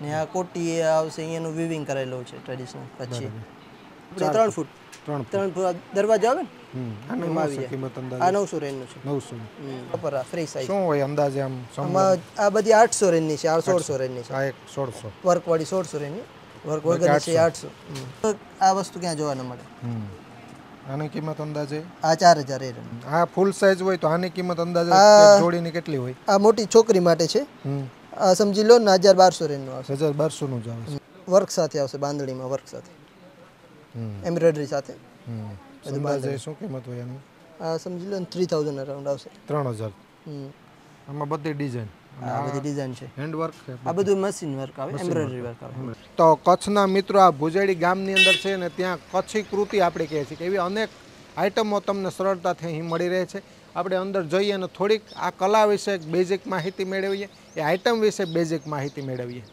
ને આ કોટી આવશે અહીંયાનું વિવિંગ કરેલું છે ટ્રેડિશનલ કચ્છી આપણે 3 ફૂટ 3 ફૂટ દરવાજા આવે ને એમાં આવી જાય આ 900 રેન્જનું છે 900 બરાબર આ ફ્રી સાઈઝ શું હોય અંદાજે આમ આ બધી 800 રેન્જની છે આ 1600 રેન્જની છે આ એક 1600 વર્કવાળી 1600 રેન્જની વર્ક વગરની છે 800 આ વસ્તુ ક્યાં જોવા ન મળે આની કિંમત અંદાજે આ 4000 એ આ ફૂલ સાઈઝ હોય તો આની કિંમત અંદાજે જોડીની કેટલી હોય આ મોટી છોકરી માટે છે આ સમજી લો ને 1200 રેન્જનું આવશે 1200 નું જ આવશે વર્ક સાથે આવશે બાંધણીમાં વર્ક સાથે એમ્બ્રોઇડરી સાથે અંદાજે શું કિંમત હોય એની આ સમજી લો ને 3000 અરાઉન્ડ આવશે 3000 આમાં બધી ડિઝાઇન આ બધી ડિઝાઇન છે હેન્ડ વર્ક છે આ બધું મશીન વર્ક આવે એમ્બ્રોઇડરી વર્ક આવે તો કચ્છના મિત્રો આ ભુજેડી ગામની અંદર છે ને ત્યાં કચ્છી કૃતિ આપણે કહે છે કે એવી અનેક આઇટમો તમને સરળતાથી અહીં મળી રહે છે આપણે અંદર જઈએ અને થોડીક આ કલા વિશે બેઝિક માહિતી મેળવીએ એ આઇટમ વિશે બેઝિક માહિતી મેળવીએ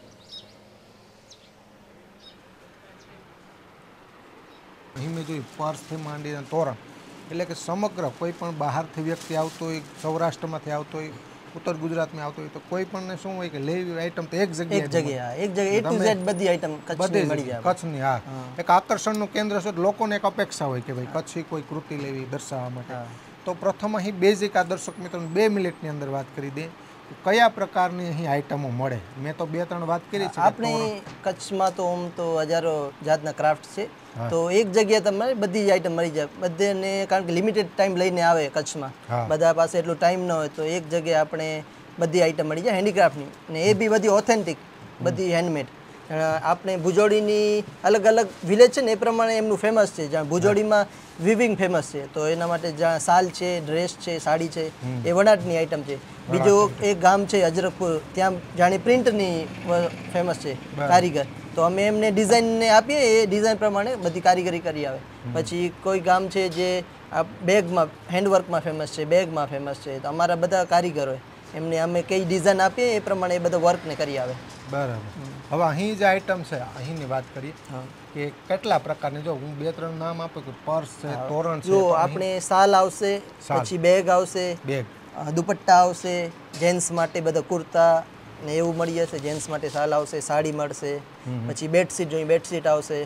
અહીં મેં જોયું પર્સથી માંડીને તોરણ એટલે કે સમગ્ર કોઈ પણ બહારથી વ્યક્તિ આવતો હોય સૌરાષ્ટ્રમાંથી આવતો હોય ઉત્તર ગુજરાતમાં આવતો હોય તો કોઈ પણ શું હોય કે લેવી આઈટમ તો એક જગ્યાએ A to Z બધી આઈટમ કચ્છની મળી જાય કચ્છની હા એક આકર્ષણનું કેન્દ્ર છે લોકોને એક અપેક્ષા હોય કે ભાઈ કચ્છી કોઈ કૃતિ લેવી દર્શાવવા માટે તો પ્રથમ અહીં બેઝિક આ દર્શક મિત્રોને 2 મિનિટની અંદર વાત કરી દે કયા પ્રકારની અહીં આઈટમો મળે મેં તો 2-3 વાત કરી છે આપણે કચ્છમાં તો આમ તો હજારો જાતના ક્રાફ્ટ છે તો એક જગ્યાએ તમારે બધી જ આઈટમ મળી જાય બધાને કારણ કે લિમિટેડ ટાઈમ લઈને આવે કચ્છમાં બધા પાસે એટલો ટાઈમ ન હોય તો એક જગ્યાએ આપણે બધી આઈટમ મળી જાય હેન્ડીક્રાફ્ટની અને એ બી બધી ઓથેન્ટિક બધી હેન્ડમેડ આપણે ભુજોડીની અલગ અલગ વિલેજ છે ને એ પ્રમાણે એમનું ફેમસ છે જ્યાં ભુજોડીમાં વિવિંગ ફેમસ છે તો એના માટે જ્યાં સાલ છે ડ્રેસ છે સાડી છે એ વણાટની આઈટમ છે બીજું એક ગામ છે અજરકપુર ત્યાં જાણે પ્રિન્ટની ફેમસ છે કારીગર તો અમે એમને ડિઝાઇનને આપીએ એ ડિઝાઇન પ્રમાણે બધી કારીગરી કરી આવે પછી કોઈ ગામ છે જે આ બેગમાં હેન્ડવર્કમાં ફેમસ છે બેગમાં ફેમસ છે તો અમારા બધા કારીગરો એમને અમે કઈ ડિઝાઇન આપીએ એ પ્રમાણે એ બધા વર્કને કરી આવે બરાબર હવે અહીં જે આઈટમ છે અહીંની વાત કરીએ કે કેટલા પ્રકારની જો હું 2-3 નામ આપું કે પર્સ છે તોરણ છે જો આપણે સાલ આવશે પછી બેગ આવશે બેગ દુપટ્ટા આવશે જેન્ટ્સ માટે બધા કુર્તા ને એવું મળી જશે જેન્ટ્સ માટે સાલ આવશે સાડી મળશે પછી બેડશીટ જોઈએ બેડશીટ આવશે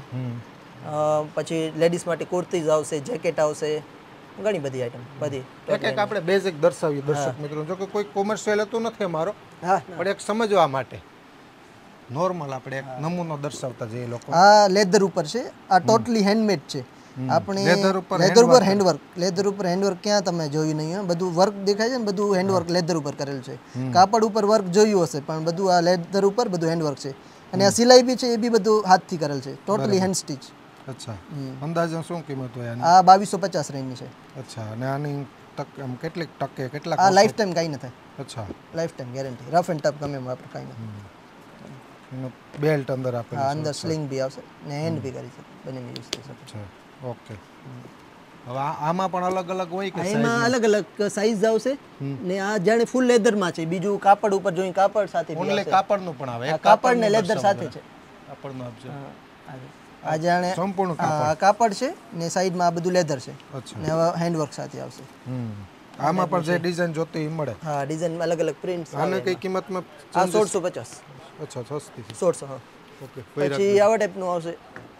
પછી લેડીઝ માટે કુર્તીઝ આવશે જેકેટ આવશે ઘણી બધી આઈટમ બધી એક આપણે બેઝિક દર્શાવીએ દર્શક મિત્રો જો કે કોઈ કોમર્શિયલ હતું નથી અમારો પણ એક સમજવા માટે નોર્મલ આપણે એક નમૂનો દર્શાવતા જઈએ લોકો આ લેધર ઉપર છે આ ટોટલી હેન્ડમેડ છે આપણે લેધર ઉપર હેન્ડવર્ક ક્યાં તમે જોયું નહીં બધું વર્ક દેખાય છે ને બધું હેન્ડવર્ક લેધર ઉપર કરેલું છે કાપડ ઉપર વર્ક જોયું હશે પણ બધું આ લેધર ઉપર બધું હેન્ડવર્ક છે અને આ સિલાઈ બી છે એ બી બધું હાથથી કરેલ છે ટોટલી હેન્ડ સ્ટીચ અચ્છા અંદાજે શું કિંમત હોય આની આ 2250 રેન્જની છે અચ્છા અને આની કેટલીક ટકે કેટલા આ લાઈફ ટાઈમ કાઈ ન થાય અચ્છા lifetime guarantee rough and tough ગમે એમ આપણે કાઈ ન બેલ્ટ અંદર આપેલું છે અંદર સ્લિંગ બી આવશે ને હેન્ડ બી કરી શકે બંને યુઝ થઈ શકે છે ઓકે હવે આમાં પણ અલગ અલગ હોય કે એમાં અલગ અલગ સાઈઝ આવશે ને આ જાણે ફૂલ લેધરમાં છે બીજું કાપડ ઉપર જોઈ કાપડ સાથે ઓન્લી કાપડનું પણ આવે કાપડ ને લેધર સાથે છે કાપડનું આપશે આ જાણે સંપૂર્ણ કાપડ છે ને સાઈડમાં આ બધું લેધર છે ને હવે હેન્ડવર્ક સાથે આવશે આમાં પણ જે ડિઝાઇન જોતી મળે હા ડિઝાઇન અલગ અલગ પ્રિન્ટ્સ આને કઈ કિંમતમાં આ 1650 અચ્છા સસ્તી 1600 હા ઓકે પછી આવા ટાઈપનું આવશે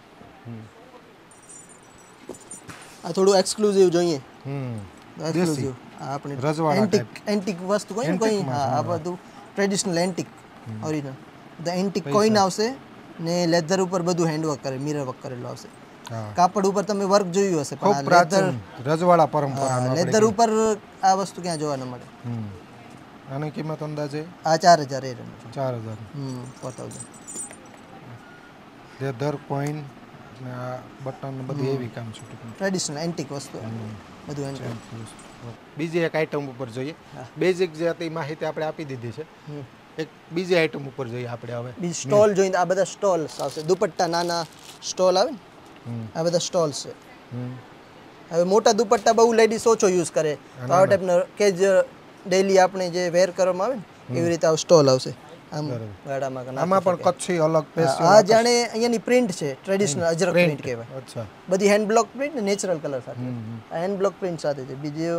આ થોડું એક્સક્લુઝિવ જોઈએ એક્સક્લુઝિવ આપણે રજવાડા એન્ટિક વસ્તુ કોઈ કોઈ હા આ બધું traditional antique original the antique coin આવશે ને લેધર ઉપર બધું હેન્ડવર્ક કરે મિરર વર્ક કરેલું આવશે કાપડ ઉપર તમે વર્ક જોયું હશે પણ લેધર રજવાડા પરંપરાનો લેધર ઉપર આ વસ્તુ ક્યાં જોવા ન મળે આની કિંમત અંદાજે આ 4000 એ 4000 4000 લેધર કોઈન આ બટન બધું એવી કામ છે ટ્રેડિશનલ એન્ટિક વસ્તુ બધું એન્ટિક બીજી એક આઈટમ ઉપર જોઈએ બેઝિક જે હતી માહિતી આપણે આપી દીધી છે એક બીજી આઈટમ ઉપર જોઈએ આપણે હવે બીજી સ્ટોલ જોઈને આ બધા સ્ટોલ્સ આવશે દુપટ્ટા નાના સ્ટોલ આવે ને આ બધા સ્ટોલ્સ છે હવે મોટા દુપટ્ટા બહુ લેડીઝ ઓછો યુઝ કરે તો આ ટાઈપનો કે જે ડેઈલી આપણે જે વેર કરવામાં આવે ને એવી રીતે આ સ્ટોલ આવશે આમ ગાડામાં આમાં પણ કચ્છી અલગ સ્પેશિયલ આ જાણે અહીંયાની પ્રિન્ટ છે ટ્રેડિશનલ અજરક પ્રિન્ટ કહેવાય અચ્છા બધી હેન્ડ બ્લોક પ્રિન્ટ ને નેચરલ કલર સાથે આ હેન્ડ બ્લોક પ્રિન્ટ સાથે છે બીજું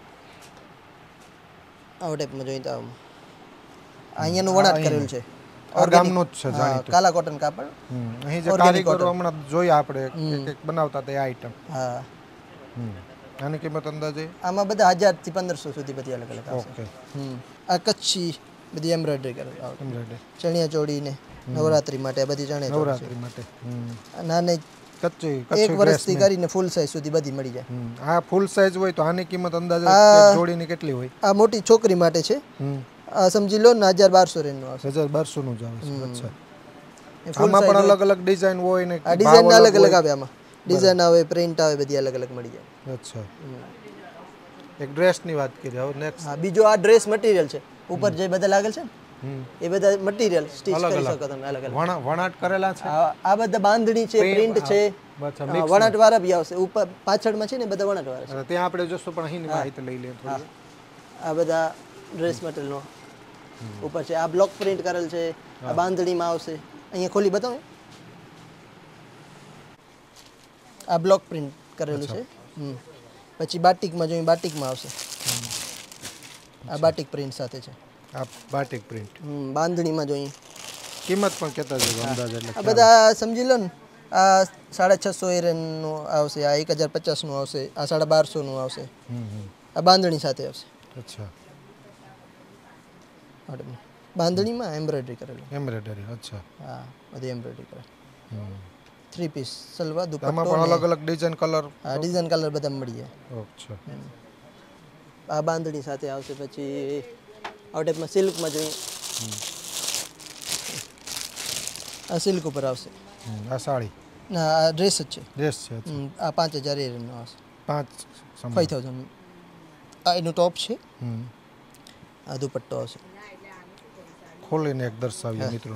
આવો ટાઈપમાં જોઈએ તો અહીંયાનું વણાટ કરેલું છે આ ગામનું જ છે હા, જાણીતું. કાલા કોટન કાપડ. અહીં જે કારીગરો હમણાં જોયા આપણે એક બનાવતા તે આઈટમ. હા, આની કિંમત અંદાજે આમાં બધા 1000 થી 1500 સુધી બધી અલગ અલગ આવશે. ઓકે. આ કચ્છી બધી એમ્બ્રોઇડરી કરેલી આવશે. એમ્બ્રોઇડરી ચણિયા ચોળી ને નવરાત્રી માટે આ બધી ચણિયા ચોળી નવરાત્રી માટે. છે. નાની કચ્છી 1 વર્ષથી કરીને ફૂલ સાઈઝ સુધી બધી મળી જાય. આ ફૂલ સાઈઝ હોય તો આની કિંમત અંદાજે આ- એક જોડીની કેટલી હોય? આ મોટી છોકરી માટે છે. આ સમજી લો ને 1200 રેન્જનું આવશે. 1200 નું જ આવે છે. અચ્છા. એ full આમાં પણ size અલગ અલગ ડિઝાઇન હોય ને આ ડિઝાઇન અલગ અલગ આવે આમાં. ડિઝાઇન આવે, પ્રિન્ટ આવે, બધી અલગ અલગ મળી જાય. અચ્છા. એક ડ્રેસની વાત કરી. હવે નેક્સ્ટ. હા, બીજો આ ડ્રેસ મટીરિયલ છે. ઉપર જે બધા લાગેલ છે ને એ બધા મટીરિયલ સ્ટિચ કરી શકો તમે અલગ અલગ. વણાટ કરેલા છે. આ બધા બાંધણી છે, પ્રિન્ટ છે, વણાટ વાળા બી આવશે. ઉપર પાછળમાં છે ને બધા વણાટ વાળા છે. ત્યાં આપણે જોશું પણ અહીંની માહિતી લઈ લઈએ થોડી. આ બધા ડ્રેસ મટીરિયલનો ઉપર છે. આ બ્લોક પ્રિન્ટ કરેલ છે. આ બાંધણીમાં આવશે. અહીંયા ખોલી બતાવો. આ બ્લોક પ્રિન્ટ કરેલું છે. પછી બાટિકમાં જોઈએ, બાટિકમાં આવશે. આ બાટિક પ્રિન્ટ સાથે છે. આ બાટિક પ્રિન્ટ. બાંધણીમાં જોઈએ. કિંમત પણ કેતા જ અંદાજ એટલે. આ બધા સમજી લો ને. આ 650 એરનનું આવશે. આ 1050 નું આવશે. આ 1250 નું આવશે. આ બાંધણી સાથે આવશે. અચ્છા. બાંધણીમાં એમ્બ્રોઇડરી કરેલું. એમ્બ્રોઇડરી. અચ્છા. હા, બધી એમ્બ્રોઇડરી કરેલી. 3 પીસ સલવાર દુપટ્ટો. આમાં પણ અલગ અલગ ડિઝાઇન કલર. હા, ડિઝાઇન કલર બધા મળી જાય. અચ્છા. આ બાંધણી સાથે આવશે. પછી આ ટાઈપમાં સિલ્કમાં જોઈએ. આ સિલ્ક ઉપર આવશે. આ સાડી. ના, આ ડ્રેસ જ છે. ડ્રેસ છે. આ 5000 એરનનો આવશે. 5000. આ એનું ટોપ છે. આ દુપટ્ટો આવશે. ખોલીને એક દર્શાવીએ મિત્રો.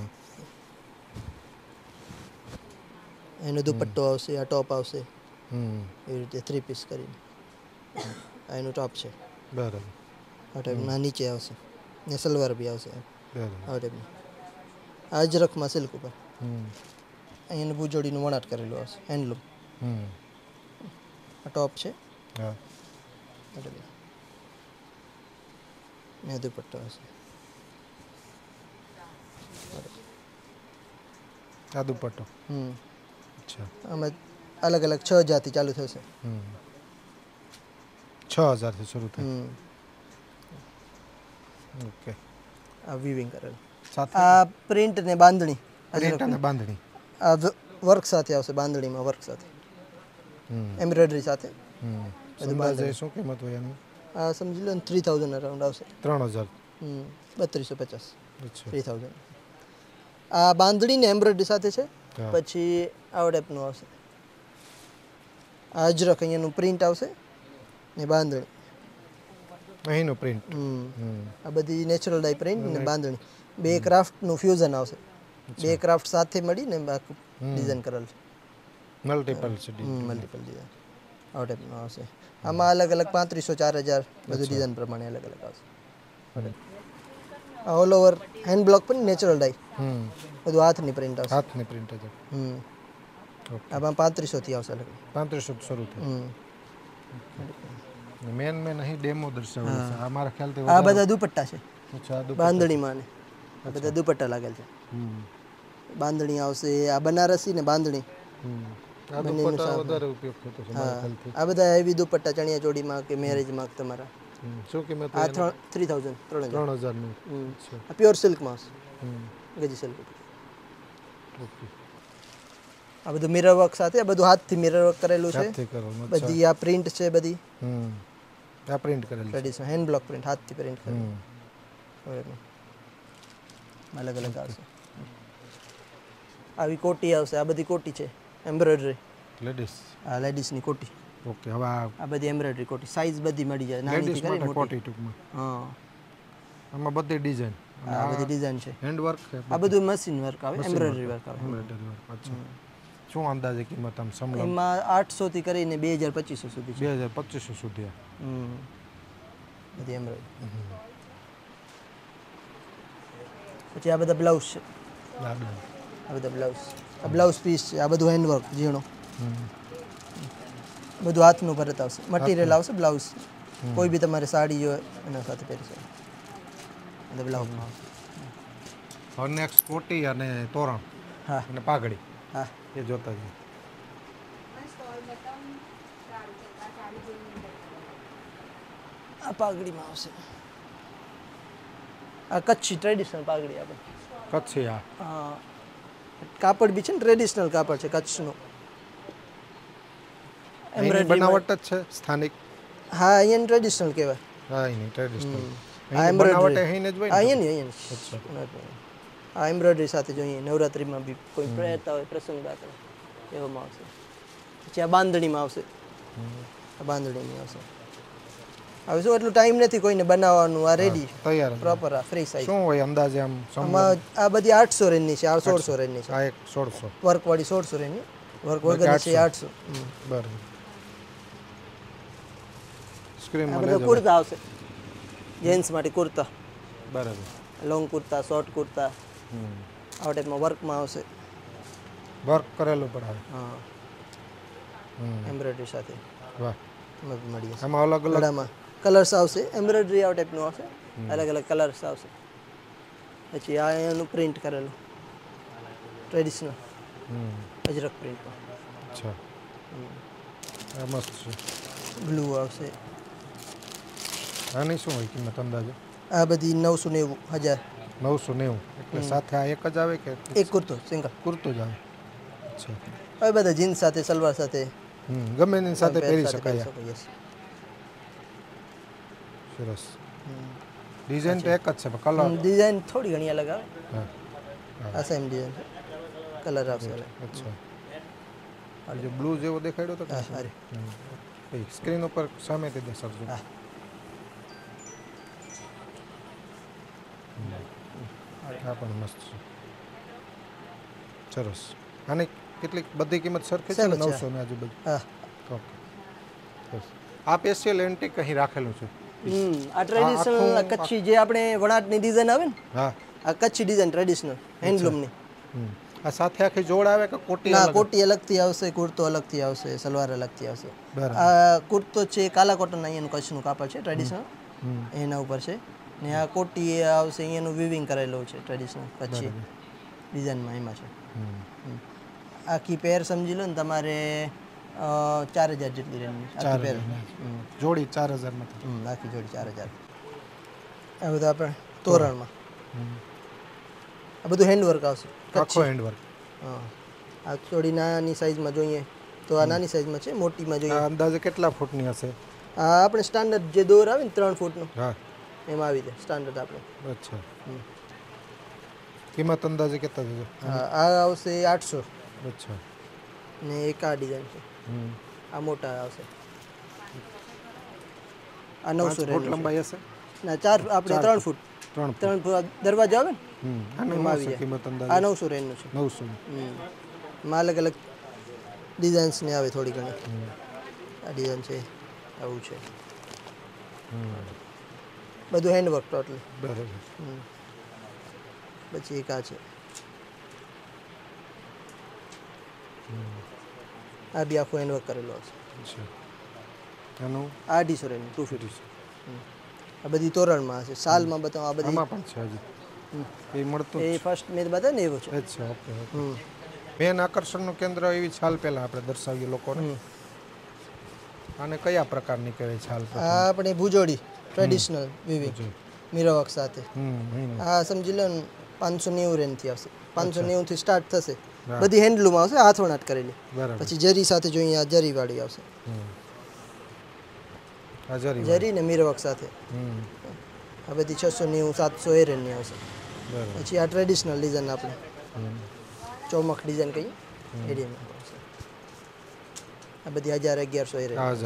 એનો દુપટ્ટો આવશે. આ ટોપ આવશે. એવી રીતે 3 પીસ કરીને. આ એનું ટોપ છે. બરાબર. આ ટાઈપના નીચે આવશે ને સલવાર બી આવશે. બરાબર. આ ટાઈપનું અજરકમાં સિલ્ક ઉપર. અહીંયાનું ભૂજોડીનું વણાટ કરેલું આવશે. હેન્ડલૂમ. આ ટોપ છે. હા. ને દુપટ્ટો આવશે. આ દુપટ્ટો. અચ્છા. આમાં અલગ અલગ 6000 થી ચાલુ થશે. 6000 થી શરૂ થાય. ઓકે. આ વીવિંગ કરેલું. સાથે આ પ્રિન્ટ ને બાંધણી. પ્રિન્ટ અને બાંધણી. આ વર્ક સાથે આવશે. બાંધણીમાં વર્ક સાથે. એમ્બ્રોઇડરી સાથે. અંદાજે શું કિંમત હોય એની? આ સમજી લો ને 3000 અરાઉન્ડ આવશે. 3000. 3250. અચ્છા. 3000. આ બાંધણી ને એમ્બ્રોઇડરી સાથે છે. પછી આ ટાઈપનું આવશે. આ અજરક અહીંયાનું પ્રિન્ટ આવશે ને બાંધણી. અહીંનું પ્રિન્ટ. આ બધી નેચરલ ડાય પ્રિન્ટ ને બાંધણી. બે ક્રાફ્ટનું ફ્યુઝન આવશે. બે ક્રાફ્ટ સાથે મળીને આખું ડિઝાઇન કરેલ છે. મલ્ટિપલ છે. Multiple design. આ ટાઈપનું આવશે. આમાં અલગ અલગ 3500 4000 બધું ડિઝાઇન પ્રમાણે અલગ અલગ આવશે. ઓલ ઓવર હેન્ડ બ્લોક પણ નેચરલ ડાય. બધું હાથની પ્રિન્ટ આવશે. હાથની પ્રિન્ટ છે. આમાં 3500 થી આવશે. 3500 શરૂ થાય. મેન અહીં ડેમો દર્શાવેલો છે. આ મારા ખ્યાલથી આ બધા દુપટ્ટા છે. અચ્છા. બાંધણીમાં ને આ બધા દુપટ્ટા લાગેલ છે. બાંધણી આવશે. આ બનારસી ને બાંધણી. આ દુપટ્ટા વધારે ઉપયોગ થતો છે મારા ખ્યાલથી. આ બધા હેવી દુપટ્ટા ચણિયા ચોળીમાં કે મેરેજમાં તમારા. શું કિંમત? આ 3000. 3000 નું. આ પ્યોર સિલ્કમાં આવશે. ગજી સિલ્ક. ઓકે. આ બધું મિરર વર્ક સાથે. આ બધું હાથથી મિરર વર્ક કરેલું છે. હાથથી કરેલું. બધી આ પ્રિન્ટ છે બધી. આ પ્રિન્ટ કરેલું. Traditional hand block print. હાથથી પ્રિન્ટ કરેલું. અલગ અલગ આવશે. આવી કોટી આવશે. આ બધી કોટી છે એમ્બ્રોઇડરી. લેડીઝ. આ લેડીઝની કોટી. ઓકે. હવે આ બધી એમ્બ્રોઇડરી કોટી. સાઈઝ બધી મળી જાય. નાની થી કરી મોટી. કોટી ટૂંકમાં. હા. આમાં બધી ડિઝાઇન. આ બધી ડિઝાઇન છે. હેન્ડ વર્ક છે. આ બધું મશીન વર્ક આવે. એમ્બ્રોઇડરી વર્ક આવે. Embroidery work. અચ્છા. શું અંદાજે કિંમત આમ સમલમ? એમાં 800 થી કરીને 2250 સુધી છે. 2250 સુધી. બધી એમ્બ્રોઇડરી. પછી આ બધા બ્લાઉઝ છે. આ બધા બ્લાઉઝ. આ બ્લાઉઝ પીસ છે. આ બધું હેન્ડ વર્ક ઝીણો. બધું હાથનું ભરત આવશે. મટીરિયલ આવશે બ્લાઉઝ. કોઈ બી તમારે સાડી હોય એના સાથે પહેરી શકો. આ બ્લાઉઝમાં આવશે. હવે નેક્સ્ટ કોટી અને તોરણ હા અને પાઘડી હા એ જોતા જઈએ. આ પાઘડીમાં આવશે. આ કચ્છી ટ્રેડિશનલ પાઘડી આપણે. કચ્છી હા. હા કાપડ બી છે ને ટ્રેડિશનલ કાપડ છે કચ્છનું. એની બનાવટ જ છે સ્થાનિક. હા અહીંયા ટ્રેડિશનલ કહેવાય. હા એની ટ્રેડિશનલ. આ એની બનાવટ એમ્બ્રોઇડરી અહીંને જ હોય હા ને. અહીંયા આ એમ્બ્રોઇડરી સાથે જોઈએ નવરાત્રિમાં બી કોઈ રહેતા હોય પ્રસંગ દાખલ એવામાં આવશે. પછી આ બાંધણીમાં આવશે. આ બાંધણીની આવશે. હવે શું એટલું ટાઈમ નથી કોઈને બનાવવાનું. આ રેડી તૈયાર જ. પ્રોપર આ ફ્રી સાઇઝ. શું હોય અંદાજે આમ આમાં આ બધી 800 રેન્જની છે. આ 1600 રેન્જની છે. આ એક 1600 વર્કવાળી 1600 રેન્જની. વર્ક વગરની છે 800. બરાબર. સ્ક્રીન આ માં બધા લેજો. કુર્તા આવશે. જેન્ટ્સ માટે કુર્તા. બરાબર. Long kurta, short kurta. આવા ટાઈપમાં વર્કમાં આવશે. વર્ક કરેલું પડાવે. હા એમ્બ્રોઇડરી સાથે. વાહ. મળી જશે. આમાં અલગ અલગ ગળામાં કલર્સ આવશે. એમ્બ્રોઇડરી આવા ટાઈપનું આવશે. અલગ અલગ કલર્સ આવશે. પછી આ એનું પ્રિન્ટ કરેલું ટ્રેડિશનલ અજરક પ્રિન્ટમાં. અચ્છા. આ મસ્ત છે. બ્લુ આવશે. આની શું હોય કિંમત અંદાજે? આ બધી 990 1000. 990. એટલે સાથે આ એક જ આવે કે એક કુર્તો સિંગલ કુર્તો જ આવે? અચ્છા. હવે બધા જીન્સ સાથે સલવાર સાથે ગમે એની સાથે પહેરી શકાય. યસ. સરસ. ડિઝાઇન તો એક જ છે પણ કલર ડિઝાઇન થોડી ઘણી અલગ આવે. હા. આ સેમ ડિઝાઇન છે. કલર આવશે અલગ. અચ્છા. આ જે બ્લુ જેવો દેખાડ્યો તો કે હા અરે સ્ક્રીન ઉપર સામેથી દેખાડજો. હા આ પણ મસ્ત છે. સરસ. આની કેટલીક બધી કિંમત સરખી છે ને? 900 ની આજુબાજુ. હા ઓકે. બસ. આ સ્પેશિયલ એન્ટિક અહીં રાખેલું છે. આ ટ્રેડિશનલ કચ્છી જે આપણે વણાટની ડિઝાઇન આવે ને હા. આ કચ્છી ડિઝાઇન ટ્રેડિશનલ હેન્ડલૂમની. આ સાથે આખી જોડ આવે કે કોટી ના અલગ? કોટી અલગથી આવશે, કુર્તો અલગથી આવશે, સલવાર અલગથી આવશે. બરાબર. આ કુર્તો છે કાલા કોટન અહીંયાનું કચ્છનું કાપડ છે ટ્રેડિશનલ એના ઉપર છે ને આ કોટી આવશે અહીંયાનું વિવિંગ કરેલું છે ટ્રેડિશનલ કચ્છી ડિઝાઇનમાં એમાં છે. આખી પેર સમજી લો ને તમારે 4000 જેટલી રેન્જની આખી પેર. જોડી 4000 માં. આખી જોડી 4000. આ બધું આપણે તોરણમાં આ બધું હેન્ડવર્ક આવશે. આખો હેન્ડવર્ક. હા આ થોડી નાની સાઈઝમાં જોઈએ તો આ નાની સાઈઝમાં છે. મોટીમાં જોઈએ અંદાજે કેટલા ફૂટની હશે? આ આપણે સ્ટાન્ડર્ડ જે દોર આવે ને 3 ફૂટનું હા એમાં આવી જાય સ્ટાન્ડર્ડ આપણે. અચ્છા. કિંમત અંદાજે કેટલા થશે? હા આ આવશે 800. અચ્છા. ને એક આ ડિઝાઇન છે. આ મોટા આવશે. આ 900 ફૂટ લંબાઈ હશે? ના 4 આપણે 3 ફૂટ. 3 ફૂટ દરવાજા આવે ને એમાં આવી જાય. કિંમત અંદાજે આ 900 રેન્જનું છે. 900. માં અલગ અલગ ડિઝાઇન્સ ને આવે થોડી ઘણી. આ ડિઝાઇન છે આવું છે. બધું હેન્ડવર્ક ટોટલ. બરાબર. પછી એક આ છે. આ બી આખું હેન્ડવર્ક કરેલો હશે. એનું આ 250 રેન્જ 250. આ બધી તોરણમાં હશે. સાલમાં બતાવો. આ બધી આમાં પણ છે હજી. એ મળતું એ ફર્સ્ટ મેં બતાવ્યું ને એવું છે. અચ્છા. ઓકે. મેન આકર્ષણનું કેન્દ્ર એવી છાલ પહેલા આપણે દર્શાવીએ લોકોને. આને કયા પ્રકારની કહેવાય છાલ? આ આપણે ભુજોડી ટ્રેડિશનલ વિવિંગ મીરવર્ક સાથે. આ સમજી લો ને 590 રેન્જથી આવશે. 590 થી સ્ટાર્ટ થશે. બધી હેન્ડલૂમ આવશે હાથ વણાટ કરેલી. પછી જરી સાથે જોઈએ આ જરી વાળી આવશે. જરી ને મીરવર્ક સાથે. આ બધી 690 700 એ રેન્જની આવશે. પછી આ ટ્રેડિશનલ ડિઝાઇન આપણે ચોમક ડિઝાઇન કહીએ એડિયમ આવશે. આ બધી 1000 1100 એ રેન્જ.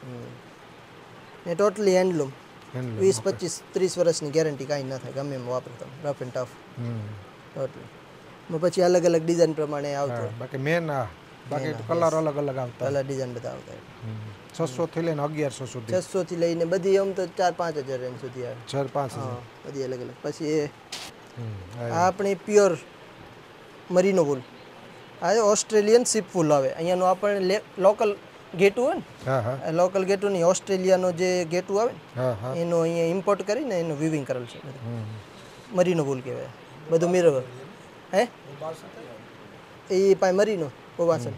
ને ટોટલી હેન્ડલૂમ 20 25 30 વર્ષની ગેરંટી કાંઈ ન થાય ગમે એમ વાપરો તમે રફ એન્ડ ટફ ટોટલી. પછી અલગ અલગ ડિઝાઇન પ્રમાણે આવતો. બાકી મેન બાકી કલર અલગ અલગ આવતા. કલર ડિઝાઇન બધા આવતા. 600 થી લઈને 1100 સુધી. 600 થી લઈને બધી આમ તો 4-5 હજાર રેન્જ સુધી આવે. 4-5 હા બધી અલગ અલગ. પછી આ આપણે પ્યોર મરીનો વૂલ. આ ઓસ્ટ્રેલિયન શિપ વૂલ આવે. અહીંયાનું આપણે લોકલ ગેટું હોય ને લોકલ ગેટું નહીં ઓસ્ટ્રેલિયાનો જે ગેટું આવે ને એનો અહીંયા ઇમ્પોર્ટ કરીને એનું વિવિંગ કરેલ છે. મરીનો વૂલ કહેવાય. બધું મિરર વર્ક હે એ પાય મરીનો બોબાસન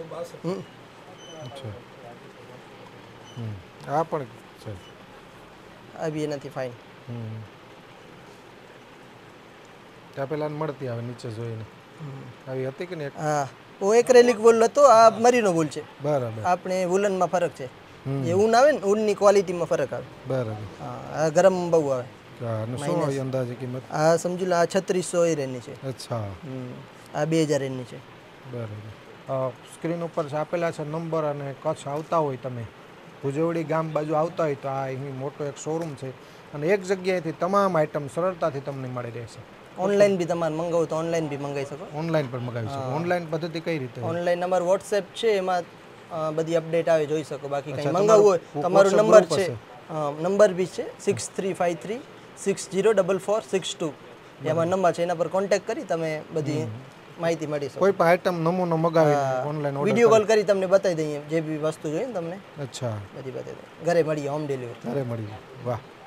અચ્છા આ પણ છે આ બી એનાથી ફાઇન ત્યાં પેલા મળતી આવે નીચે જોઈને આવી હતી કે ને હા ઓ એક્રેલિક વોલ હતો આ મરીનો વોલ છે બરાબર આપણે વુલનમાં ફરક છે જે ઊન આવે ને ઊનની ક્વોલિટીમાં ફરક આવે બરાબર હા આ ગરમ બહુ આવે અને શું હોય અંદાજે કિંમત આ સમજી લો આ 3600 એરની છે અચ્છા આ 2000 એની છે બરાબર સ્ક્રીન ઉપર આપેલા છે નંબર અને કચ્છ આવતા હોય તમે ભુજોડી ગામ બાજુ આવતા હોય તો આ અહીં મોટો એક શોરૂમ છે અને એક જગ્યાએથી તમામ આઇટમ સરળતાથી તમને મળી રહેશે ઓનલાઈન બી તમારે મંગાવું તો ઓનલાઈન બી મંગાવી શકો ઓનલાઈન પણ મગાવી શકો ઓનલાઈન પદ્ધતિ કઈ રીતે ઓનલાઈન અમારું વોટ્સએપ છે એમાં બધી અપડેટ આવે જોઈ શકો બાકી કંઈ મંગાવવું હોય તમારો નંબર છે નંબર બી છે 6353 604462 એમાં નંબર છે એના પર કોન્ટેક્ટ કરી તમે બધી માહિતી મળી શકો કોઈ પણ આઇટમ નમૂનો મગાવી ઓનલાઈન વિડીયો કોલ કરી તમને બતાવી દઈએ જે બી વસ્તુ જોઈએ ને તમને અચ્છા બધી બતાવી દઈએ ઘરે મળીએ હોમ ડિલિવરી ઘરે મળીએ વાહ